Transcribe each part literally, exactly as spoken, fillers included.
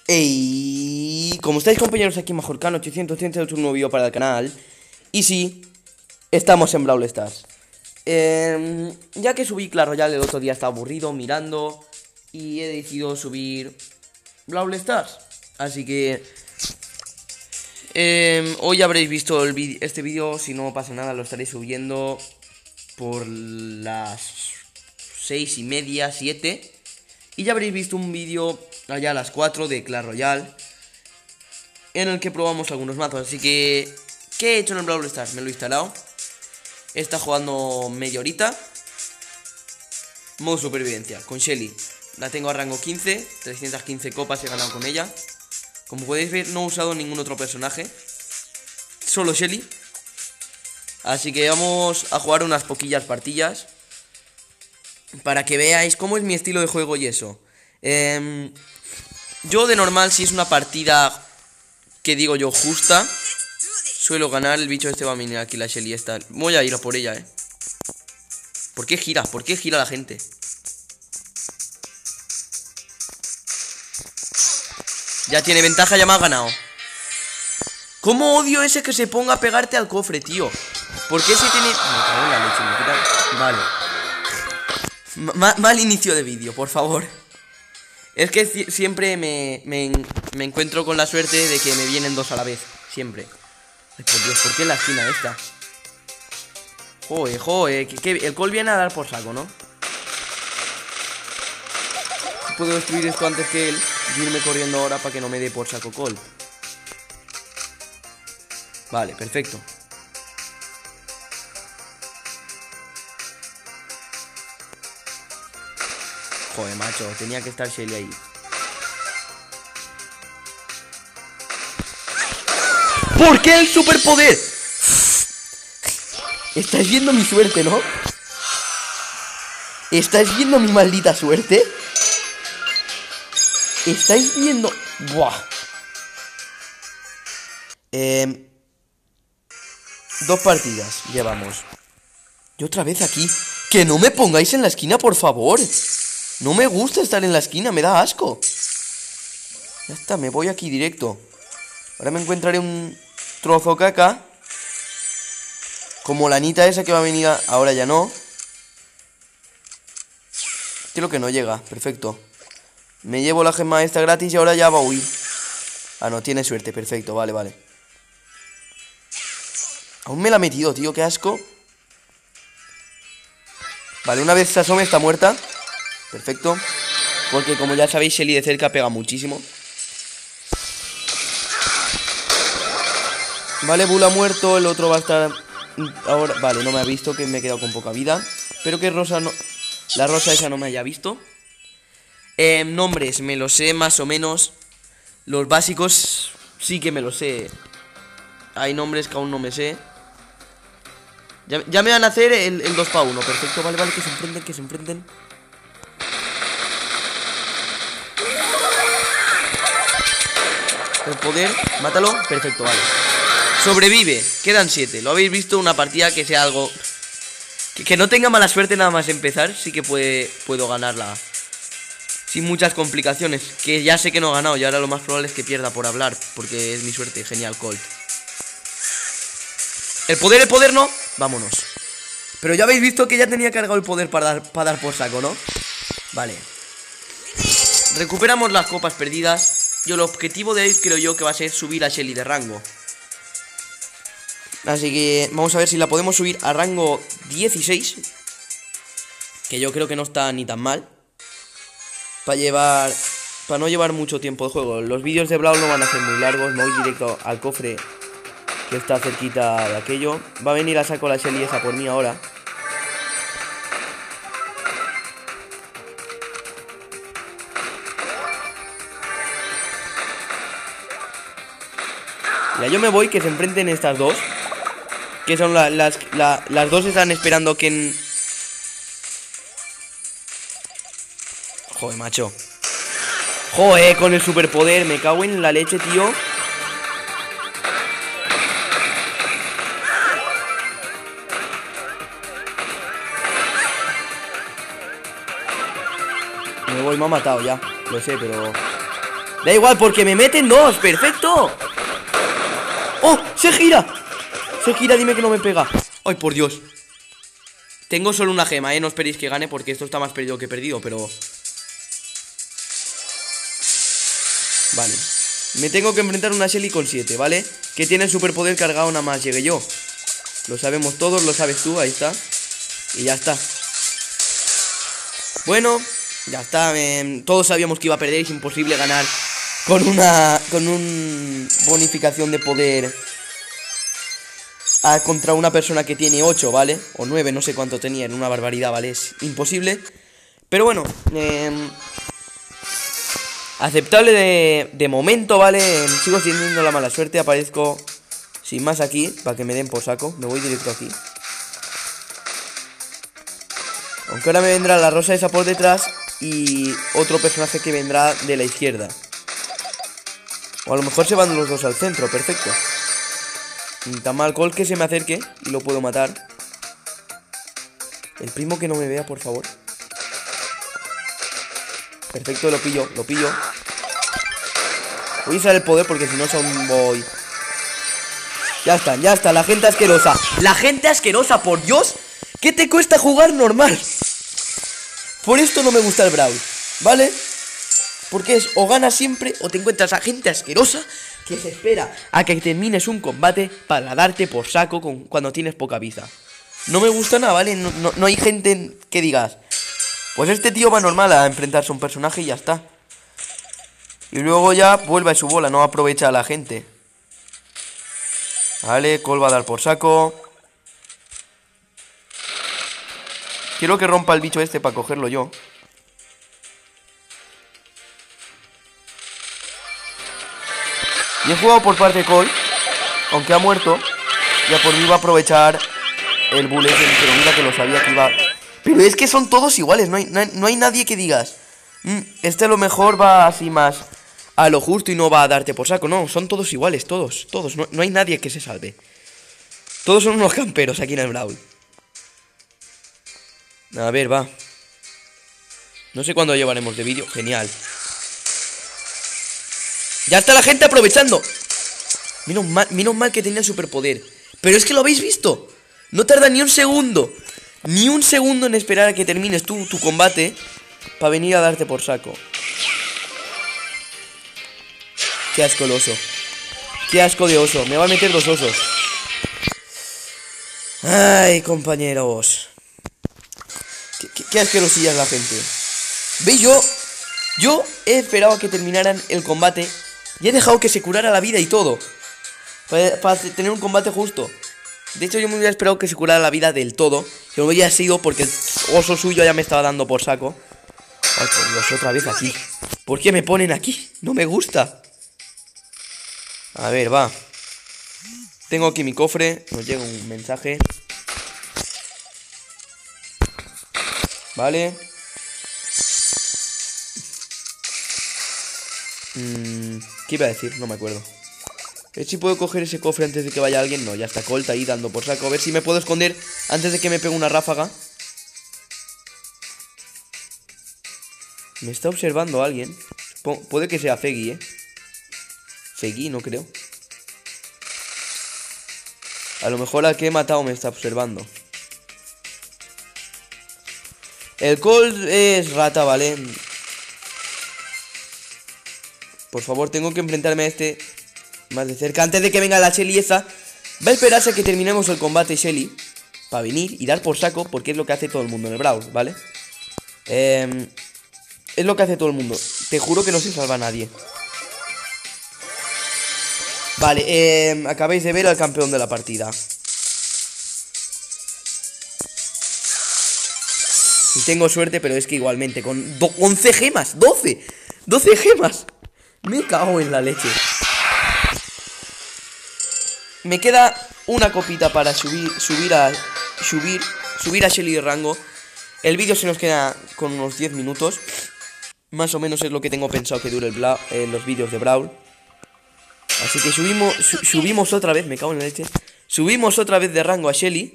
Hey, ¿cómo estáis, compañeros? Aquí Majorcano ochocientos treinta y ocho, un nuevo vídeo para el canal. Y sí, estamos en Brawl Stars. eh, Ya que subí Clash Royale el otro día, estaba aburrido mirando y he decidido subir Brawl Stars. Así que eh, hoy habréis visto el vid- este vídeo. Si no pasa nada, lo estaré subiendo por las seis y media, siete. Y ya habréis visto un vídeo allá a las cuatro de Clash Royale, en el que probamos algunos mazos. Así que, ¿qué he hecho en el Brawl Stars? Me lo he instalado. Está jugando media horita. Modo supervivencia, con Shelly. La tengo a rango quince, trescientas quince copas he ganado con ella. Como podéis ver, no he usado ningún otro personaje, solo Shelly. Así que vamos a jugar unas poquillas partidas para que veáis cómo es mi estilo de juego y eso. eh, Yo de normal, si es una partida que digo yo justa, suelo ganar. El bicho este va a venir aquí, la Shelly esta. Voy a ir a por ella, eh. ¿Por qué gira? ¿Por qué gira la gente? Ya tiene ventaja, ya me ha ganado. ¿Cómo odio ese que se ponga a pegarte al cofre, tío? ¿Por qué se tiene...? Me cago en la leche, me quita... Vale. Ma mal inicio de vídeo, por favor. Es que siempre me, me, me encuentro con la suerte de que me vienen dos a la vez. Siempre. Ay, por Dios, ¿por qué en la esquina esta? Joder, joder, que, que el Colt viene a dar por saco, ¿no? Puedo destruir esto antes que él y irme corriendo ahora para que no me dé por saco Colt. Vale, perfecto. Joder, macho, tenía que estar Shelly ahí. ¿Por qué el superpoder? Estáis viendo mi suerte, ¿no? ¿Estáis viendo mi maldita suerte? ¿Estáis viendo? Buah. Eh, dos partidas llevamos. Y otra vez aquí. Que no me pongáis en la esquina, por favor. No me gusta estar en la esquina, me da asco. Ya está, me voy aquí directo. Ahora me encontraré un trozo caca, como la Anita esa que va a venir a... Ahora ya no. Creo que no llega, perfecto. Me llevo la gema esta gratis y ahora ya va a huir. Ah, no, tiene suerte, perfecto, vale, vale. Aún me la ha metido, tío, qué asco. Vale, una vez se asome está muerta. Perfecto. Porque como ya sabéis, Shelly de cerca pega muchísimo. Vale, Bull ha muerto. El otro va a estar ahora. Vale, no me ha visto, que me he quedado con poca vida. Espero que Rosa no... La Rosa esa no me haya visto. eh, Nombres, me los sé más o menos. Los básicos sí que me los sé. Hay nombres que aún no me sé. Ya, ya me van a hacer el, el dos para uno. Perfecto, vale, vale, que se enfrenten, que se enfrenten. El poder, mátalo, perfecto, vale. Sobrevive, quedan siete. Lo habéis visto, una partida que sea algo que, que no tenga mala suerte nada más empezar. Sí que puede, puedo ganarla sin muchas complicaciones. Que ya sé que no he ganado y ahora lo más probable es que pierda por hablar, porque es mi suerte, genial Colt. El poder, el poder no, vámonos. Pero ya habéis visto que ya tenía cargado el poder para dar, para dar por saco, ¿no? Vale. Recuperamos las copas perdidas. Y el objetivo de hoy creo yo que va a ser subir a Shelly de rango. Así que vamos a ver si la podemos subir a rango dieciséis. Que yo creo que no está ni tan mal. Para llevar... Para no llevar mucho tiempo de juego. Los vídeos de Brawl no van a ser muy largos. Me voy directo al cofre que está cerquita de aquello. Va a venir a saco la Shelly esa por mí ahora. Ya yo me voy, que se enfrenten estas dos. Que son la, las... La, las dos están esperando que... En... Joder, macho. Joder, con el superpoder. Me cago en la leche, tío. Me voy, me ha matado ya. Lo sé, pero... Da igual, porque me meten dos. ¡Perfecto! ¡Oh! ¡Se gira! Se gira, dime que no me pega. ¡Ay, por Dios! Tengo solo una gema, eh. No esperéis que gane porque esto está más perdido que perdido, pero... Vale. Me tengo que enfrentar a una Shelly con siete, ¿vale? Que tiene el superpoder cargado nada más llegue yo. Lo sabemos todos, lo sabes tú, ahí está. Y ya está. Bueno, ya está. eh, Todos sabíamos que iba a perder, es imposible ganar con una... Con un... bonificación de poder a, contra una persona que tiene ocho, ¿vale? O nueve, no sé cuánto tenía, era una barbaridad, ¿vale? Es imposible. Pero bueno, eh, aceptable de, de momento, ¿vale? Eh, sigo teniendo la mala suerte, aparezco sin más aquí, para que me den por saco. Me voy directo aquí. Aunque ahora me vendrá la rosa esa por detrás y otro personaje que vendrá de la izquierda. O a lo mejor se van los dos al centro, perfecto. Ni tan mal, Col que se me acerque y lo puedo matar. El primo que no me vea, por favor. Perfecto, lo pillo, lo pillo. Voy a usar el poder porque si no son voy. Ya está, ya está, la gente asquerosa. La gente asquerosa, por Dios. ¿Qué te cuesta jugar normal? Por esto no me gusta el Brawl, ¿vale? Porque es o ganas siempre o te encuentras a gente asquerosa que se espera a que termines un combate para darte por saco con, cuando tienes poca vida. No me gusta nada, ¿vale? No, no, no hay gente que digas, pues este tío va normal a enfrentarse a un personaje y ya está. Y luego ya vuelve a su bola, no aprovecha a la gente. Vale, Cole va a dar por saco. Quiero que rompa el bicho este para cogerlo yo. Y he jugado por parte de Cole, aunque ha muerto. Ya por mí va a aprovechar el bullet, pero mira que lo sabía que iba. Pero es que son todos iguales, no hay, no hay, no hay nadie que digas mmm, este a lo mejor va así más a lo justo y no va a darte por saco. No, son todos iguales, todos, todos, no, no hay nadie que se salve. Todos son unos camperos aquí en el Brawl. A ver, va. No sé cuándo llevaremos de vídeo, genial. Ya está la gente aprovechando. Menos mal, menos mal que tenía el superpoder. Pero es que lo habéis visto. No tarda ni un segundo. Ni un segundo en esperar a que termines tú tu combate para venir a darte por saco. Qué asco el oso. Qué asco de oso. Me va a meter dos osos. Ay, compañeros. Qué, qué, qué asquerosillas la gente. ¿Veis? Yo Yo he esperado a que terminaran el combate y he dejado que se curara la vida y todo para, para tener un combate justo. De hecho yo me hubiera esperado que se curara la vida del todo. Que no hubiera sido porque el oso suyo ya me estaba dando por saco. Ay, por Dios, otra vez aquí. ¿Por qué me ponen aquí? No me gusta. A ver, va. Tengo aquí mi cofre. Nos llega un mensaje. Vale. Mm, ¿Qué iba a decir? No me acuerdo. A ver si puedo coger ese cofre antes de que vaya alguien. No, ya está Colt ahí dando por saco. A ver si me puedo esconder antes de que me pegue una ráfaga. Me está observando alguien. Pu- Puede que sea Feggy, eh. Feggy, no creo. A lo mejor al que he matado me está observando. El Colt es rata, ¿vale? Por favor, tengo que enfrentarme a este más de cerca. Antes de que venga la Shelly esa. Va a esperarse a que terminemos el combate Shelly para venir y dar por saco, porque es lo que hace todo el mundo en el Brawl, ¿vale? Eh, es lo que hace todo el mundo. Te juro que no se salva a nadie. Vale, eh, acabáis de ver al campeón de la partida. Y tengo suerte, pero es que igualmente con once gemas, doce, doce gemas. Me cago en la leche. Me queda una copita para subir, subir a, subir, subir a Shelly de rango. El vídeo se nos queda con unos diez minutos. Más o menos es lo que tengo pensado que dure el Bla eh, los vídeos de Brawl. Así que subimos, su subimos otra vez, me cago en la leche. Subimos otra vez de rango a Shelly.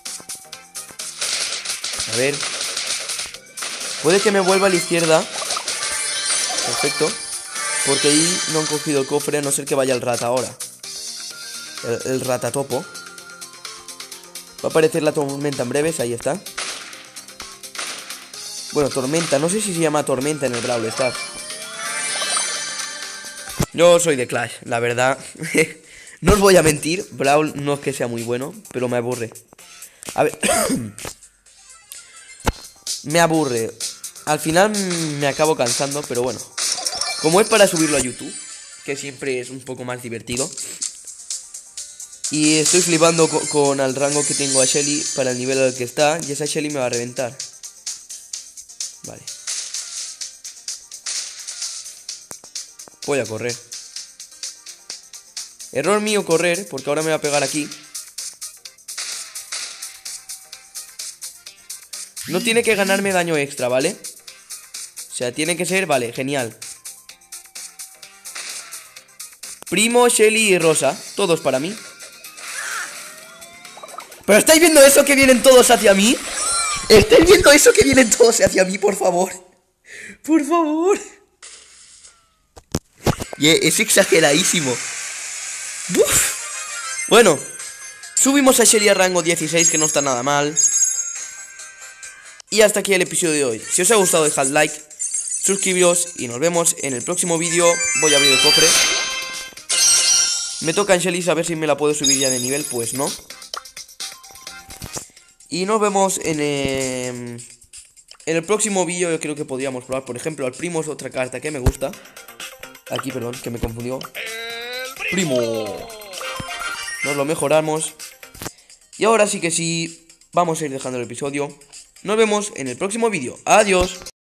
A ver. Puede que me vuelva a la izquierda. Perfecto. Porque ahí no han cogido el cofre, a no ser que vaya el rata ahora. El, el ratatopo. Va a aparecer la tormenta en breves, ahí está. Bueno, tormenta, no sé si se llama tormenta en el Brawl Stars. Yo soy de Clash, la verdad. No os voy a mentir, Brawl no es que sea muy bueno, pero me aburre. A ver. Me aburre. Al final me acabo cansando, pero bueno. Como es para subirlo a YouTube, que siempre es un poco más divertido. Y estoy flipando con, con el rango que tengo a Shelly para el nivel al que está. Y esa Shelly me va a reventar. Vale. Voy a correr. Error mío correr, porque ahora me va a pegar aquí. No tiene que ganarme daño extra, ¿vale? O sea, tiene que ser, vale, genial. Primo, Shelly y Rosa, todos para mí. ¿Pero estáis viendo eso que vienen todos hacia mí? ¿Estáis viendo eso que vienen todos hacia mí, por favor? Por favor. Y es exageradísimo. Uf. Bueno, subimos a Shelly a rango dieciséis, que no está nada mal. Y hasta aquí el episodio de hoy. Si os ha gustado, dejad like, suscribiros y nos vemos en el próximo vídeo. Voy a abrir el cofre. Me toca en Shelly, a ver si me la puedo subir ya de nivel. Pues no. Y nos vemos en, eh, en el próximo vídeo. Yo creo que podríamos probar, por ejemplo, al primo es otra carta que me gusta. Aquí, perdón, que me confundió. Primo. Nos lo mejoramos. Y ahora sí que sí, vamos a ir dejando el episodio. Nos vemos en el próximo vídeo. Adiós.